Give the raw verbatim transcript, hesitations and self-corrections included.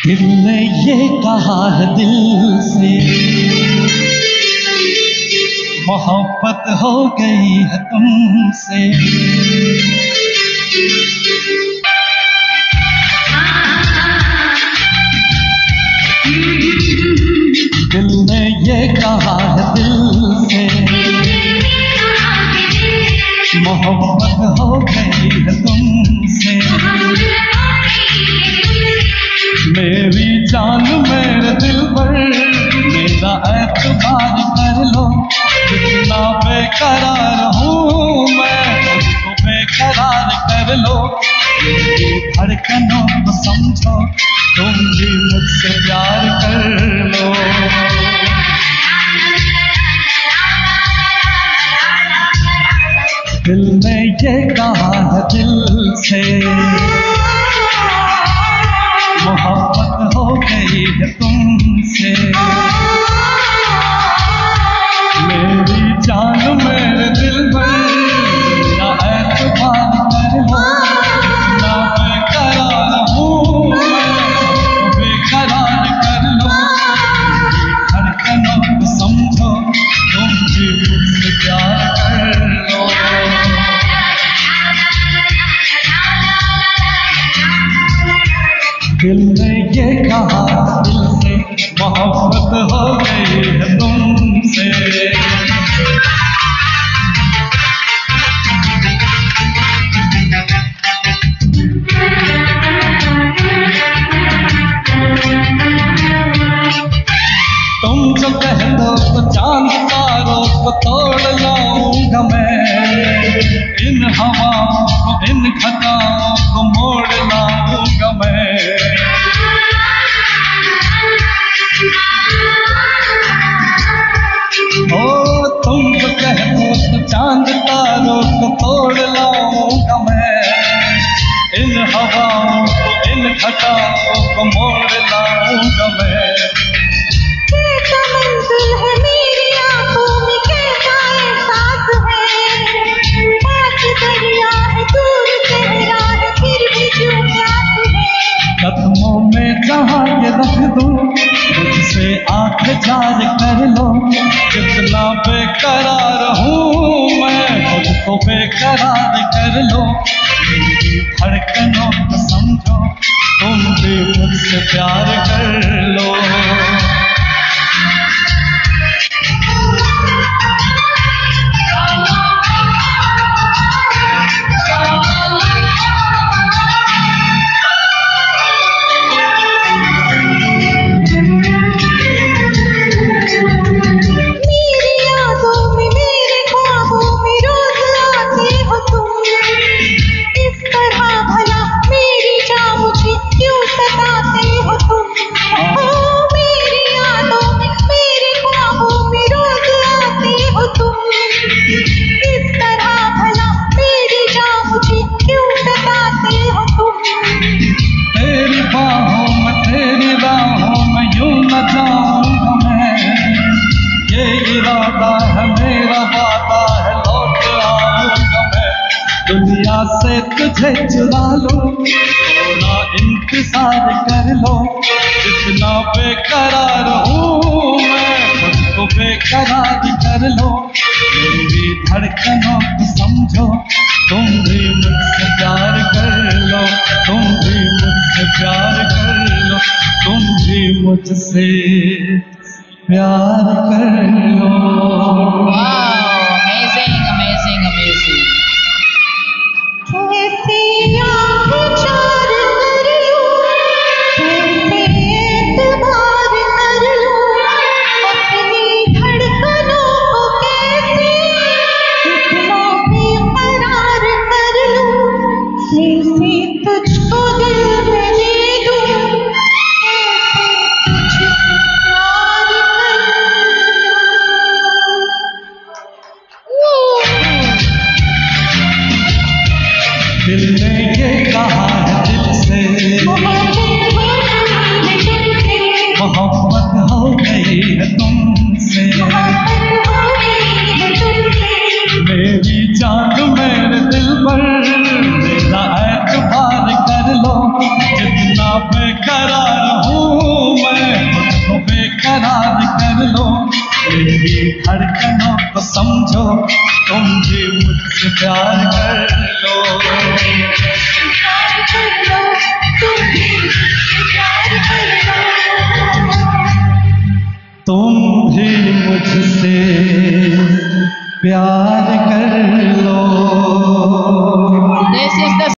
दिल ने ये कहा है दिल से, मोहब्बत हो गई है तुमसे। दिल ने ये कहा है दिल से, मोहब्बत हो गई है तुमसे। मेरी जान मेरे दिल पर मेरा एतबार कर लो, कितना बेकरार हूँ मैं उसको बेकरार कर लो। मेरी धड़कनों को समझो, तुम भी मुझसे प्यार कर लो। दिल ने ये कहा है दिल से, मोहब्बत हो गई है तुमसे। मेरी जान मेरे दिल में मेरा एतबार कर लो, कितना बेकरार हूँ मैं बेकरार कर लो। धड़कनों को समझो, तुम भी मुझसे प्यार कर लो। दिल ने ये कहा दिल से, मोहब्बत हो गई है तुमसे। तुम जो कह दो तो चांद तारों को तोड़ लाऊंगा मैं, इन हवाओं को इन घटाओं को मोड़ लाऊंगा मैं। ओ तुम जो कह दो तो चांद तारों को तोड़ लाऊंगा मैं, इन हवाओं को इन घटाओं को मोड़ लाऊंगा मैं। है मेरी आंखों में कैसा एहसास है, पास दरिया है दूर चेहरा है फिर भी क्यों प्यास है। कदमों में जहाँ ये रख दूं, मुझसे आँख जार कर लो। कितना बेकरार हूँ मैं मुझको बेकरार कर लो। मेरी धड़कनों को समझो, तुम भी मुझसे प्यार कर लो। दुनिया से तुझे चुरा लो, थोड़ा इंतजार कर लो। जितना बेकरार हूँ मैं मुझको बेकरार कर लो। मेरी धड़कनों को समझो, तुम भी मुझसे प्यार कर लो। तुम भी मुझसे प्यार कर लो। तुम भी मुझसे प्यार कर लो। Amazing, amazing, amazing. कैसे आँखें चार कर लूं, कैसे एतबार कर लूं, अपनी धड़कनों को कैसे इतना बेकरार कर लूं, कैसे तुझको दिल में दे दूं, कैसे तुझसे प्यार कर लूं। धड़कनों को समझो, तुम भी मुझसे प्यार कर लो। प्यार कर लो, तुम भी मुझसे प्यार कर लो। तुम भी मुझसे प्यार कर लो। This is the